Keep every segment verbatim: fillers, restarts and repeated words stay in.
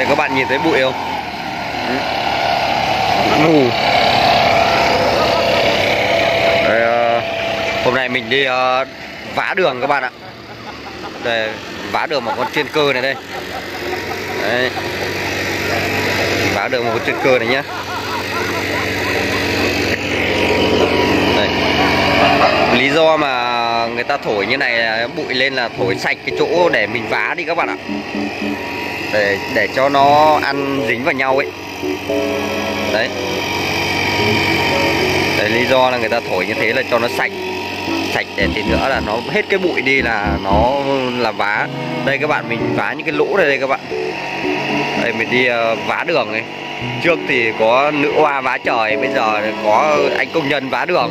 các bạn nhìn thấy bụi không? Mù. Đây, uh, hôm nay mình đi uh, vá đường các bạn ạ. Đây, vá đường một con chuyên cơ này đây. Đấy. Vá đường một con chuyên cơ này nhá. Đây. Lý do mà người ta thổi như này là bụi lên là thổi sạch cái chỗ để mình vá đi các bạn ạ. Để để cho nó ăn dính vào nhau ấy. Đấy. Đấy, lý do là người ta thổi như thế là cho nó sạch. Sạch để tí nữa là nó hết cái bụi đi là nó là vá. Đây các bạn, mình vá những cái lỗ này đây các bạn. Đây mình đi uh, vá đường ấy. Trước thì có nữ oa vá trời, bây giờ có anh công nhân vá đường.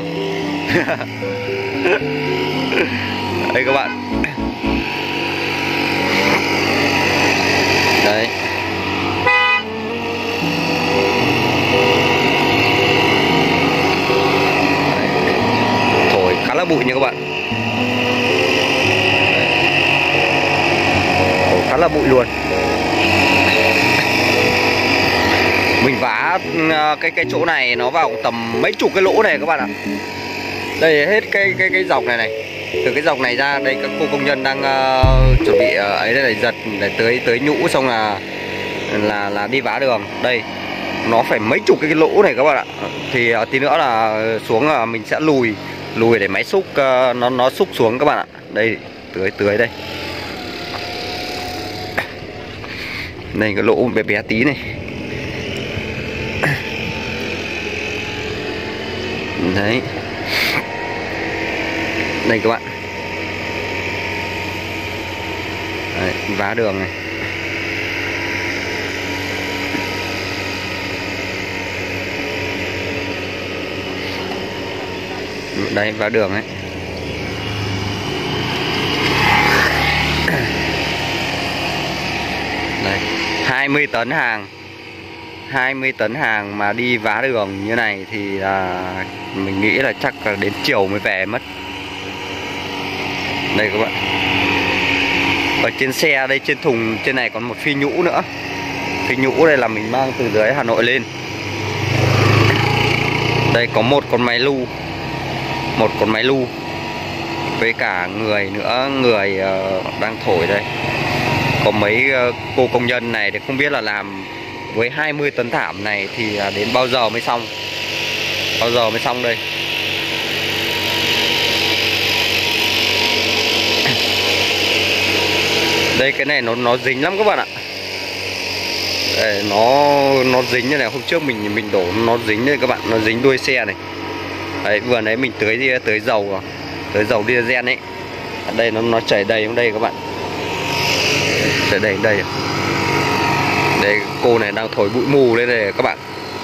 Đây các bạn. Đấy. Thổi khá là bụi nha các bạn. Đấy. Thổi khá là bụi luôn. Mình vá cái cái chỗ này nó vào tầm mấy chục cái lỗ này các bạn ạ. Đây hết cái cái cái dọc này này. Từ cái dọc này ra đây các cô công nhân đang uh, chuẩn bị uh, ấy đây này, giật để tưới tưới nhũ xong là là là đi vá đường. Đây nó phải mấy chục cái, cái lỗ này các bạn ạ. Thì uh, tí nữa là xuống uh, mình sẽ lùi lùi để máy xúc uh, nó nó xúc xuống các bạn ạ. Đây tưới tưới đây. Đây cái lỗ bé bé tí này. Đấy. Đây các bạn. Đấy, vá đường này. Đây vá đường ấy. Đây, hai mươi tấn hàng. hai mươi tấn hàng mà đi vá đường như này thì là mình nghĩ là chắc là đến chiều mới về mất. Đây các bạn. Ở trên xe đây, trên thùng trên này còn một phi nhũ nữa. Phi nhũ đây là mình mang từ dưới Hà Nội lên. Đây có một con máy lu. Một con máy lu. Với cả người nữa, người uh, đang thổi đây. Có mấy uh, cô công nhân này thì không biết là làm với hai mươi tấn thảm này thì uh, đến bao giờ mới xong. Bao giờ mới xong đây. Đây cái này nó nó dính lắm các bạn ạ. Đây, nó nó dính như này, hôm trước mình mình đổ nó dính đây các bạn, nó dính đuôi xe này. Đấy, vừa nãy mình tưới đi tưới dầu tưới dầu diesel ấy. Ở đây nó nó chảy đầy trong đây các bạn. Chảy đầy đây. Đây cô này đang thổi bụi mù lên đây các bạn.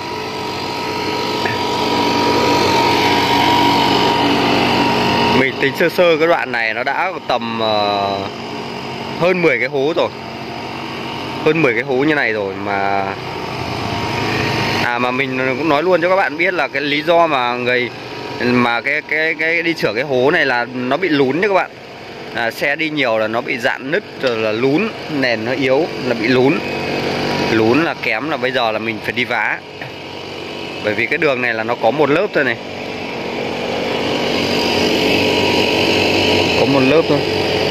Mình tính sơ sơ cái đoạn này nó đã tầm uh, hơn mười cái hố rồi. Hơn mười cái hố như này rồi mà. À mà mình cũng nói luôn cho các bạn biết là cái lý do mà người mà cái cái cái đi chữa cái hố này là nó bị lún nhé các bạn. À, xe đi nhiều là nó bị dạn nứt rồi là lún, nền nó yếu là bị lún. Lún là kém là bây giờ là mình phải đi vá. Bởi vì cái đường này là nó có một lớp thôi này. Có một lớp thôi.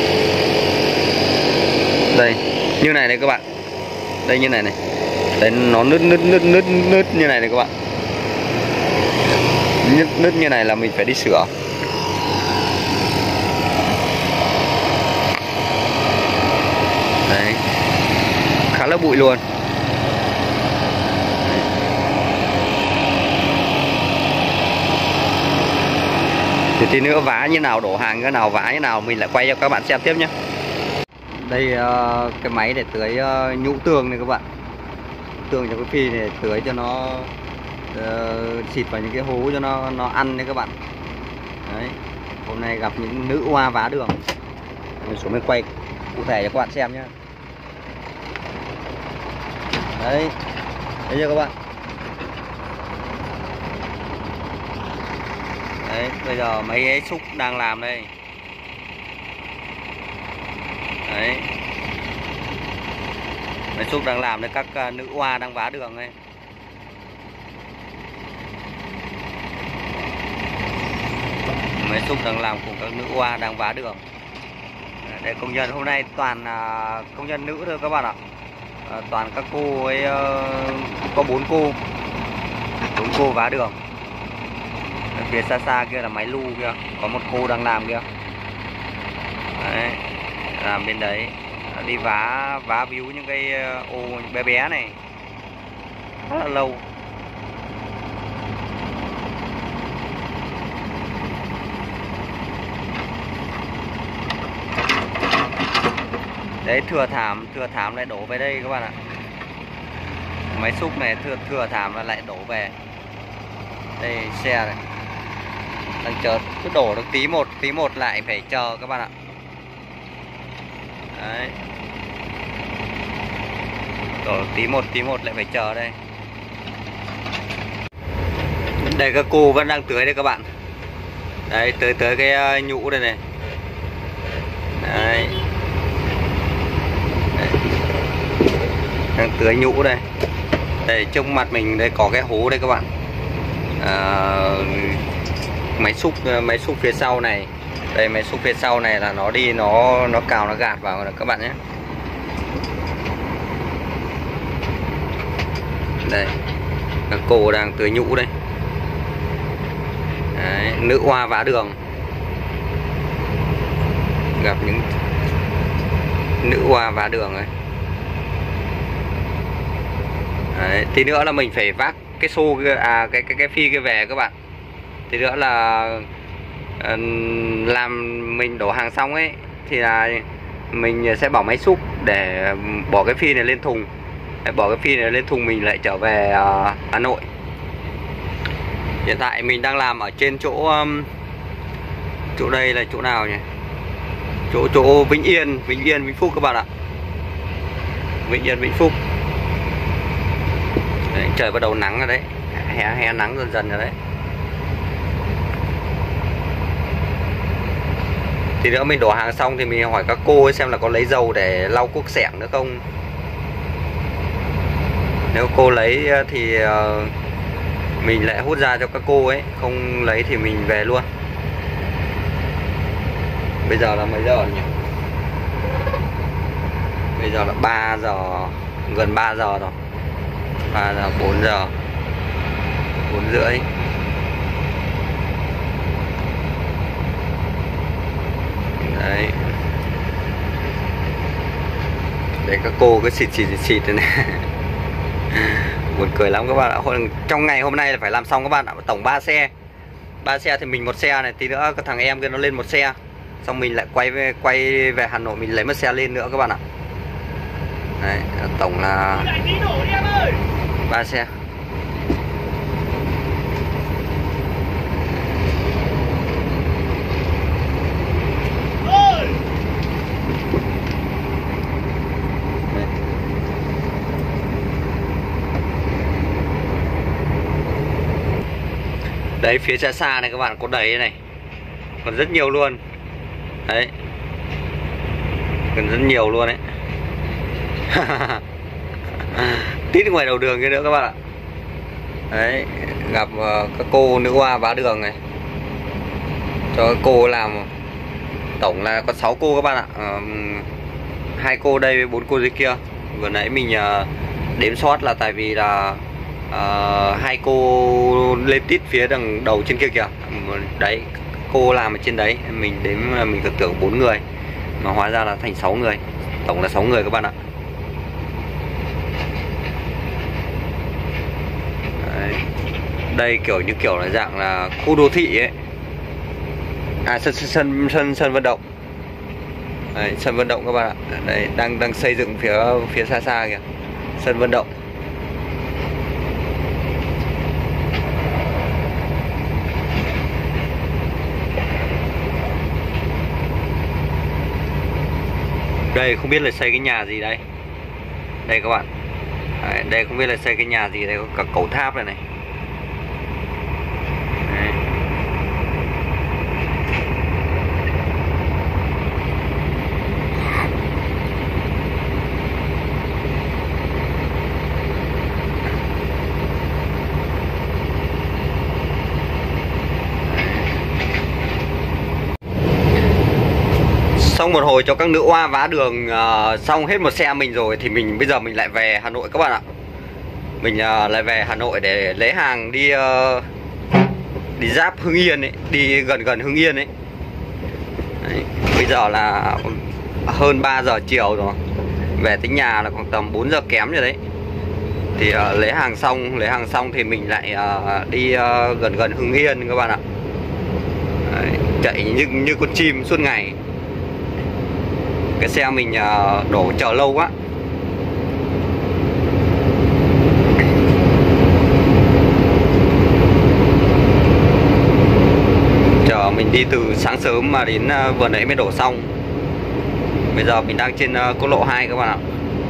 Đây, như này này các bạn. Đây như này này. Đấy nó nứt nứt nứt nứt nứt như này này các bạn. Nứt nứt như này là mình phải đi sửa. Đấy. Khá là bụi luôn. Thì tí nữa vá như nào, đổ hàng như nào, vá như nào mình lại quay cho các bạn xem tiếp nhé. Đây uh, cái máy để tưới uh, nhũ tường này các bạn. Tường cho cái phi này tưới cho nó uh, xịt vào những cái hố cho nó nó ăn đấy các bạn. Đấy. Hôm nay gặp những nữ oa vá đường. Mình xuống mình quay cụ thể cho các bạn xem nhé. Đấy. Thấy chưa các bạn? Đấy, bây giờ mấy cái xúc đang làm đây. Đấy. Máy xúc đang làm đấy, các nữ oa đang vá đường đây. Máy xúc đang làm cùng các nữ oa đang vá đường. Đây công nhân hôm nay toàn là công nhân nữ thôi các bạn ạ. À, toàn các cô ấy uh, có bốn cô, bốn cô vá đường. Ở phía xa xa kia là máy lu kia, có một cô đang làm kia. Đấy, làm bên đấy, đi vá vá víu những cái ô bé bé này rất là lâu. Đấy, thừa thảm thừa thảm lại đổ về đây các bạn ạ. Máy xúc này thừa thừa thảm và lại đổ về đây. Xe này đang chờ, cứ đổ được tí một tí một lại phải chờ các bạn ạ. Đấy, đổ được tí một tí một lại phải chờ đây. Đây các cô vẫn đang tưới đây các bạn. Đấy, tưới tới cái nhũ đây này. Đấy, đang tưới nhũ đây. Đây trong mặt mình đây có cái hố đây các bạn. À, máy xúc máy xúc phía sau này, đây máy xúc phía sau này là nó đi nó nó cào nó gạt vào các bạn nhé. Đây các cô đang tưới nhũ đây. Đấy, nữ oa vá đường, gặp những nữ oa vá đường ấy. Đấy, tí nữa là mình phải vác cái xô kia, à cái cái cái phi kia về các bạn. Tí nữa là uh, làm mình đổ hàng xong ấy thì là mình sẽ bỏ máy xúc để bỏ cái phi này lên thùng. Để bỏ cái phi này lên thùng mình lại trở về uh, Hà Nội. Hiện tại mình đang làm ở trên chỗ um, chỗ đây là chỗ nào nhỉ? Chỗ chỗ Vĩnh Yên, Vĩnh Yên Vĩnh Phúc các bạn ạ. Vĩnh Yên Vĩnh Phúc. Đấy, trời bắt đầu nắng rồi đấy, hè hè nắng dần dần rồi đấy. Thì nữa mình đổ hàng xong thì mình hỏi các cô ấy xem là có lấy dầu để lau cuốc xẻng nữa không. Nếu cô lấy thì uh, mình lại hút ra cho các cô ấy, không lấy thì mình về luôn. Bây giờ là mấy giờ nhỉ? Bây giờ là ba giờ, gần ba giờ rồi. ba giờ, bốn giờ, bốn rưỡi. Đấy, để các cô cứ xịt xịt xịt này. Buồn cười lắm các bạn ạ. Trong ngày hôm nay là phải làm xong các bạn ạ. Tổng ba xe, ba xe thì mình một xe này, tí nữa cái thằng em kia nó lên một xe, xong mình lại quay về, quay về Hà Nội mình lấy một xe lên nữa các bạn ạ. Đấy, tổng là ba xe. Đấy, phía xa xa này các bạn có đầy này, còn rất nhiều luôn. Đấy, còn rất nhiều luôn đấy. Tít ngoài đầu đường kia nữa các bạn ạ. Đấy, gặp uh, các cô nữ oa vá đường này, cho các cô làm. Tổng là có sáu cô các bạn ạ. uh, Hai cô đây với bốn cô dưới kia. Vừa nãy mình uh, đếm sót là tại vì là uh, hai cô lên tít phía đằng đầu trên kia kìa. Đấy, cô làm ở trên đấy, mình đếm mình cứ tưởng bốn người mà hóa ra là thành sáu người. Tổng là sáu người các bạn ạ. Đấy. Đây kiểu như kiểu là dạng là khu đô thị ấy. À, sân sân sân sân vận động. Đấy, sân vận động các bạn ạ. Đây, đang đang xây dựng phía phía xa xa kìa. Sân vận động. Đây không biết là xây cái nhà gì đây. Đây các bạn. Đấy, đây không biết là xây cái nhà gì đây, có cả cầu tháp này này. Đấy. xong một hồi cho các nữ oa vá đường uh, xong hết một xe mình rồi thì mình bây giờ mình lại về Hà Nội các bạn ạ. Mình uh, lại về Hà Nội để lấy hàng đi uh, đi giáp Hưng Yên ấy, đi gần gần Hưng Yên ấy. Đấy, bây giờ là hơn ba giờ chiều rồi. Về tới nhà là khoảng tầm bốn giờ kém rồi đấy. Thì uh, lấy hàng xong, lấy hàng xong thì mình lại uh, đi uh, gần gần Hưng Yên các bạn ạ. Đấy, chạy như như con chim suốt ngày. Cái xe mình uh, đổ chờ lâu quá. Chờ mình đi từ sáng sớm mà đến uh, vừa nãy mới đổ xong. Bây giờ mình đang trên uh, quốc lộ hai các bạn ạ.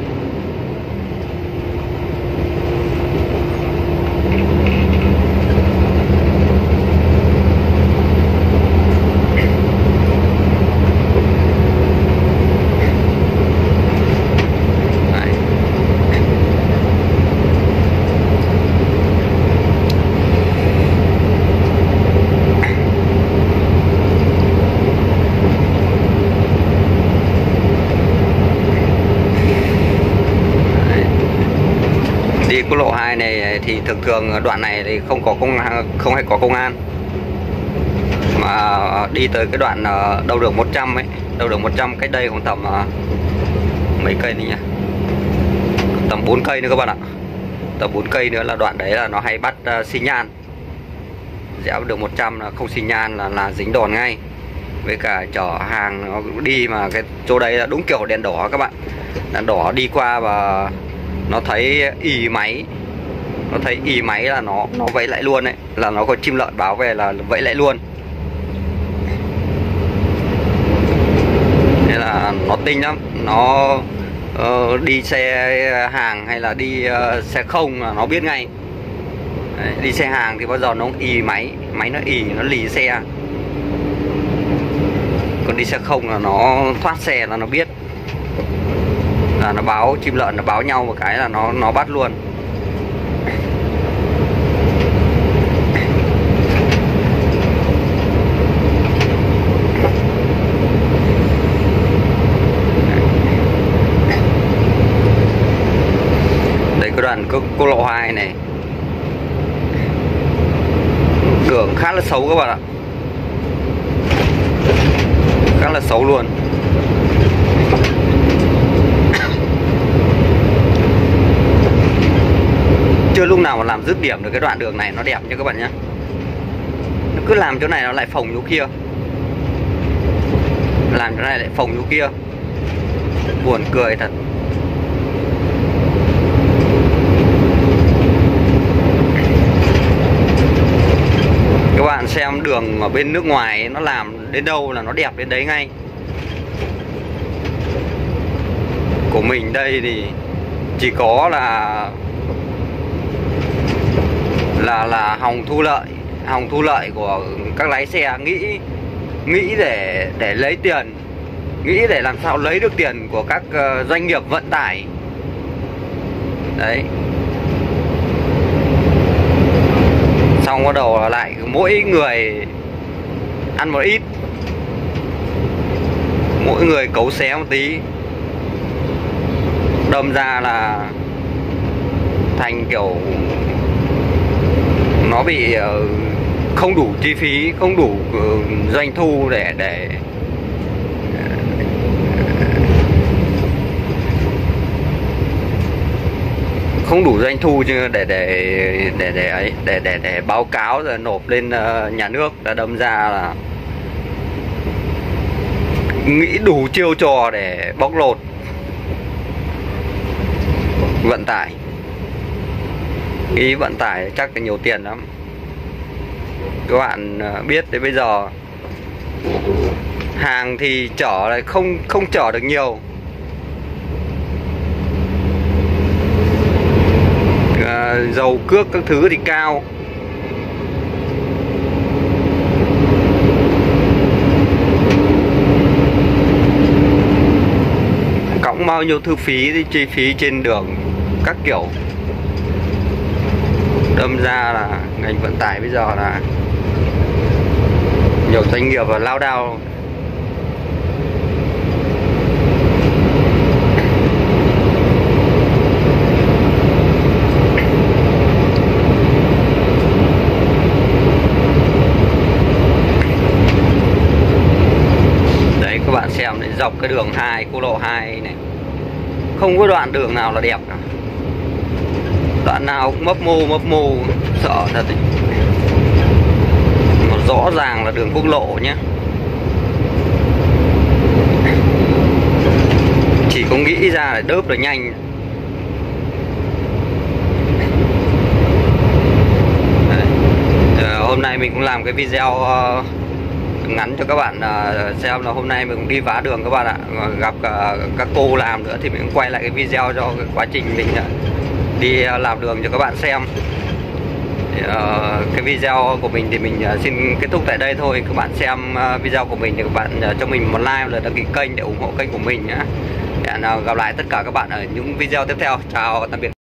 Quốc lộ hai này thì thường thường đoạn này thì không có công không hay có công an, mà đi tới cái đoạn đầu đường một trăm ấy, đầu đường một trăm cách đây khoảng tầm mấy cây đi nhỉ, tầm bốn cây nữa các bạn ạ, tầm bốn cây nữa là đoạn đấy là nó hay bắt uh, xi nhan, rẽ đường một trăm là không xi nhan là là dính đòn ngay, với cả chở hàng nó đi mà cái chỗ đấy là đúng kiểu đèn đỏ các bạn, đèn đỏ đi qua và nó thấy ì máy, nó thấy ì máy là nó nó vẫy lại luôn đấy, là nó có chim lợn báo về là vẫy lại luôn. Nên là nó tinh lắm, nó uh, đi xe hàng hay là đi uh, xe không là nó biết ngay. Đấy, đi xe hàng thì bao giờ nó ì máy, máy nó ì nó lì xe, còn đi xe không là nó thoát xe là nó biết, là nó báo chim lợn, nó báo nhau một cái là nó nó bắt luôn. Đây cái đoạn quốc lộ hai này, đường khá là xấu các bạn ạ, khá là xấu luôn. Chưa lúc nào mà làm dứt điểm được cái đoạn đường này nó đẹp nha các bạn nhé. Nó cứ làm chỗ này nó lại phồng chỗ kia, làm chỗ này lại phồng chỗ kia, buồn cười thật. Các bạn xem đường ở bên nước ngoài nó làm đến đâu là nó đẹp đến đấy ngay. Của mình đây thì chỉ có là là là hòng thu lợi, hòng thu lợi của các lái xe, nghĩ nghĩ để để lấy tiền, nghĩ để làm sao lấy được tiền của các uh, doanh nghiệp vận tải. Đấy. Xong bắt đầu lại mỗi người ăn một ít, mỗi người cấu xé một tí, đâm ra là thành kiểu nó bị không đủ chi phí, không đủ doanh thu để để không đủ doanh thu để để để để để ấy để để để báo cáo rồi nộp lên nhà nước, đã đâm ra là nghĩ đủ chiêu trò để bóc lột vận tải. Ý vận tải chắc là nhiều tiền lắm. Các bạn biết đến bây giờ hàng thì chở lại không không chở được nhiều. À, dầu cước các thứ thì cao. Cõng bao nhiêu thu phí thì chi phí trên đường các kiểu, đâm ra là ngành vận tải bây giờ là nhiều doanh nghiệp và lao đao. cái đường hai, quốc lộ hai này. Không có đoạn đường nào là đẹp cả. Đoạn nào cũng mấp mô mấp mô, sợ thật. Mà rõ ràng là đường quốc lộ nhé. Chỉ có nghĩ ra để đớp được nhanh. Hôm nay mình cũng làm cái video uh, ngắn cho các bạn uh, xem là hôm nay mình cũng đi vá đường các bạn ạ. Gặp uh, các cô làm nữa thì mình cũng quay lại cái video cho cái quá trình mình uh, đi uh, làm đường cho các bạn xem. Thì, uh, cái video của mình thì mình uh, xin kết thúc tại đây thôi. Các bạn xem uh, video của mình thì các bạn uh, cho mình một like và đăng ký kênh để ủng hộ kênh của mình nhé. Hẹn uh, gặp lại tất cả các bạn ở những video tiếp theo. Chào tạm biệt.